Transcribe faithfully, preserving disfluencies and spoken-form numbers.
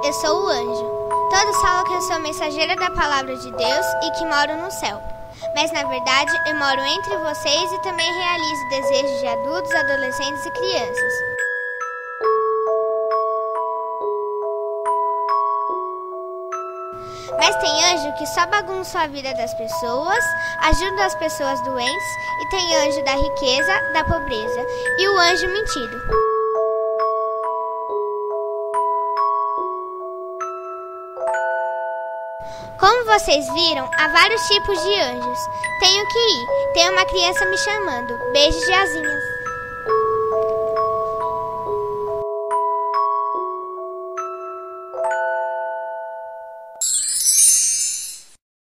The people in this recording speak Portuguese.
eu sou o anjo. Todos falam que eu sou mensageira da palavra de Deus e que moro no céu. Mas na verdade eu moro entre vocês e também realizo desejos de adultos, adolescentes e crianças. Mas tem anjo que só bagunça a vida das pessoas, ajuda as pessoas doentes, e tem anjo da riqueza, da pobreza, e o anjo mentido. Como vocês viram, há vários tipos de anjos. Tenho que ir, tem uma criança me chamando. Beijos de asinhas.